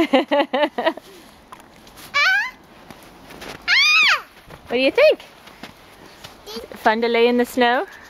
What do you think? Fun to lay in the snow?